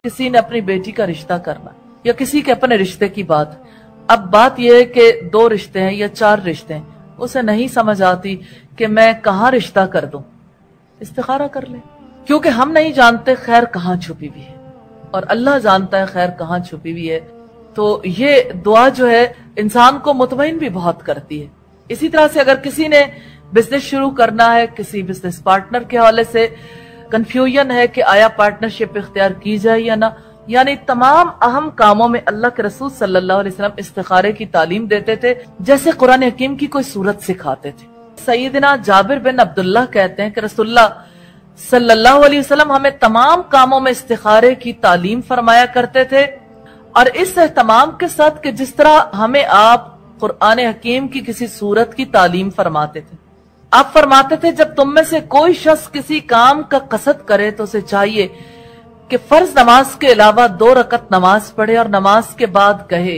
کسی نے اپنی بیٹی کا رشتہ کرنا یا کسی کے اپنے رشتے کی بات، اب بات یہ ہے کہ 2 رشتے ہیں یا 4 رشتے ہیں، اسے نہیں سمجھ آتی کہ میں کہاں رشتہ کر دوں، استخارہ کر لے، کیونکہ ہم نہیں جانتے خیر کہاں چھپی ہوئی ہے اور اللہ جانتا ہے خیر کہاں چھپی ہوئی ہے۔ تو یہ دعا جو ہے انسان کو مطمئن بھی بہت کرتی ہے۔ اسی طرح سے اگر کسی نے بزنس شروع کرنا ہے، کسی بزنس پارٹنر کے حوالے سے کنفیوژن ہے کہ آیا پارٹنرشپ اختیار کی جائے یا نہ، یعنی تمام اہم کاموں میں اللہ کے رسول صلی اللہ علیہ وسلم استخارے کی تعلیم دیتے تھے جیسے قرآن حکیم کی کوئی سورت سکھاتے تھے۔ سیدنا جابر بن عبداللہ کہتے ہیں کہ رسول اللہ صلی اللہ علیہ وسلم ہمیں تمام کاموں میں استخارے کی تعلیم فرمایا کرتے تھے، اور اس اہتمام کے ساتھ کہ جس طرح ہمیں آپ قرآن حکیم کی کسی سورت کی تعلیم فرماتے تھے۔ آپ فرماتے تھے جب تم میں سے کوئی شخص کسی کام کا قصد کرے تو اسے چاہیے کہ فرض نماز کے علاوہ 2 رکعت نماز پڑھے اور نماز کے بعد کہے،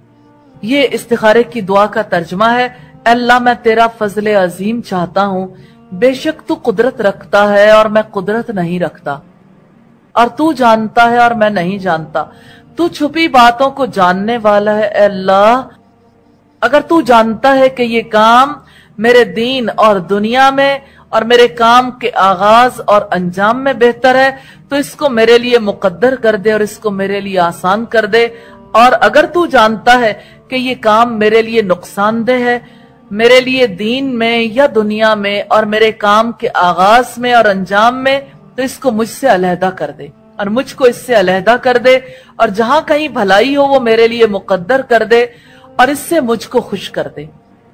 یہ استخارے کی دعا کا ترجمہ ہے، اے اللہ میں تیرا فضل عظیم چاہتا ہوں، بے شک تو قدرت رکھتا ہے اور میں قدرت نہیں رکھتا، اور تو جانتا ہے اور میں نہیں جانتا، تو چھپی باتوں کو جاننے والا ہے۔ اے اللہ اگر تو جانتا ہے کہ یہ کام میرے دین اور دنیا میں اور میرے کام کے آغاز اور انجام میں بہتر ہے تو اس کو میرے لیے مقدر کر دے اور اس کو میرے لیے آسان کر دے، اور اگر تو جانتا ہے کہ یہ کام میرے لیے نقصان دہ ہے، میرے لیے دین میں یا دنیا میں اور میرے کام کے آغاز میں اور انجام میں، تو اس کو مجھ سے علیحدہ کر دے اور مجھ کو اس سے علیحدہ کر دے، اور جہاں کہیں بھلائی ہو وہ میرے لیے مقدر کر دے اور اس سے مجھ کو خوش کر دے۔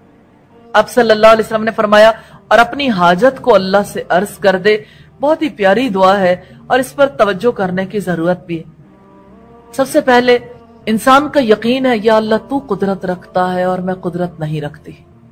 اب صلی اللہ علیہ وسلم نے فرمایا اور اپنی حاجت کو اللہ سے عرض کر دے۔ بہت ہی پیاری دعا ہے اور اس پر توجہ کرنے کی ضرورت بھی ہے۔ سب سے پہلے انسان کا یقین ہے یا اللہ تو قدرت رکھتا ہے اور میں قدرت نہیں رکھتی۔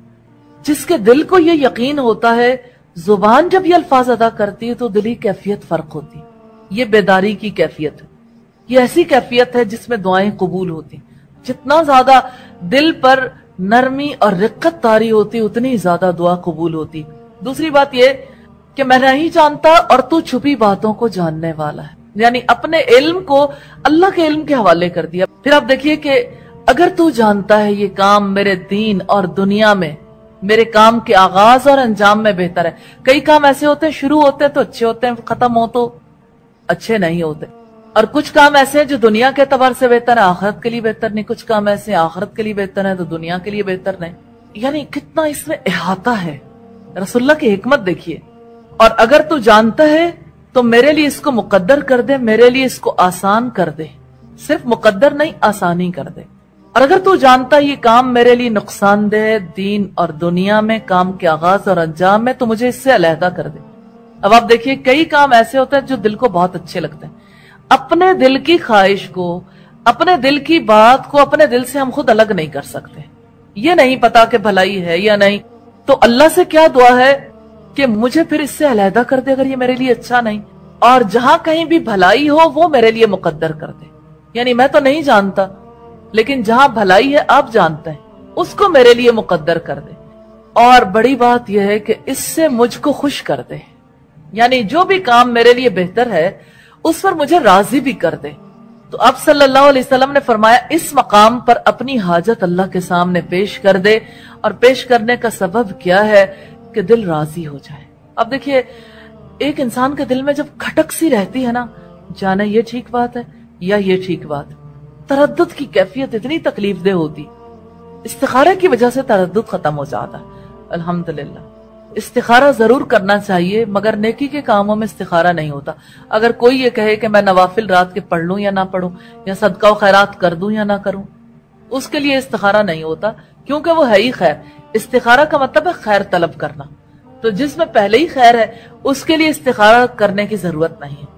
جس کے دل کو یہ یقین ہوتا ہے، زبان جب یہ الفاظ ادا کرتی ہے تو دلی کیفیت فرق ہوتی، یہ بیداری کی کیفیت ہے، یہ ایسی کیفیت ہے جس میں دعائیں قبول ہوتی۔ جتنا زیادہ دل پر نرمی اور رقت طاری ہوتی اتنی زیادہ دعا قبول ہوتی۔ دوسری بات یہ کہ میں نہیں جانتا اور تو چھپی باتوں کو جاننے والا ہے، یعنی اپنے علم کو اللہ کے علم کے حوالے کر دیا۔ پھر آپ دیکھیے کہ اگر تو جانتا ہے یہ کام میرے دین اور دنیا میں میرے کام کے آغاز اور انجام میں بہتر ہے۔ کئی کام ایسے ہوتے ہیں شروع ہوتے ہیں تو اچھے ہوتے ہیں، ختم ہو تو اچھے نہیں ہوتے، اور کچھ کام ایسے ہیں جو دنیا کے اعتبار سے بہتر ہے آخرت کے لیے بہتر نہیں، کچھ کام ایسے ہیں آخرت کے لیے بہتر ہے تو دنیا کے لیے بہتر نہیں۔ یعنی کتنا اس میں احاطہ ہے، رسول اللہ کی حکمت دیکھیے۔ اور اگر تو جانتا ہے تو میرے لیے اس کو مقدر کر دے، میرے لیے اس کو آسان کر دے، صرف مقدر نہیں آسانی کر دے۔ اور اگر تو جانتا ہے یہ کام میرے لیے نقصان دہ دین اور دنیا میں، کام کے آغاز اور انجام میں، تو مجھے اس سے علیحدہ کر دے۔ اب آپ دیکھیے کئی کام ایسے ہوتے ہیں جو دل کو بہت اچھے لگتے ہیں، اپنے دل کی خواہش کو، اپنے دل کی بات کو اپنے دل سے ہم خود الگ نہیں کر سکتے، یہ نہیں پتا کہ بھلائی ہے یا نہیں، تو اللہ سے کیا دعا ہے کہ مجھے پھر اس سے علیحدہ کر دے اگر یہ میرے لیے اچھا نہیں، اور جہاں کہیں بھی بھلائی ہو وہ میرے لیے مقدر کر دے۔ یعنی میں تو نہیں جانتا لیکن جہاں بھلائی ہے آپ جانتے ہیں، اس کو میرے لیے مقدر کر دے، اور بڑی بات یہ ہے کہ اس سے مجھ کو خوش کر دے، یعنی جو بھی کام میرے لیے بہتر ہے اس پر مجھے راضی بھی کر دے۔ تو اب صلی اللہ علیہ وسلم نے فرمایا اس مقام پر اپنی حاجت اللہ کے سامنے پیش کر دے، اور پیش کرنے کا سبب کیا ہے کہ دل راضی ہو جائے۔ اب دیکھیے ایک انسان کے دل میں جب کھٹک سی رہتی ہے نا، جانے یہ ٹھیک بات ہے یا یہ ٹھیک بات، تردد کی کیفیت اتنی تکلیف دہ ہوتی، استخارہ کی وجہ سے تردد ختم ہو جاتا ہے۔ الحمدللہ استخارہ ضرور کرنا چاہیے، مگر نیکی کے کاموں میں استخارہ نہیں ہوتا۔ اگر کوئی یہ کہے کہ میں نوافل رات کے پڑھ لوں یا نہ پڑھوں، یا صدقہ و خیرات کر دوں یا نہ کروں، اس کے لیے استخارہ نہیں ہوتا، کیونکہ وہ ہے ہی خیر۔ استخارہ کا مطلب ہے خیر طلب کرنا، تو جس میں پہلے ہی خیر ہے اس کے لیے استخارہ کرنے کی ضرورت نہیں ہے۔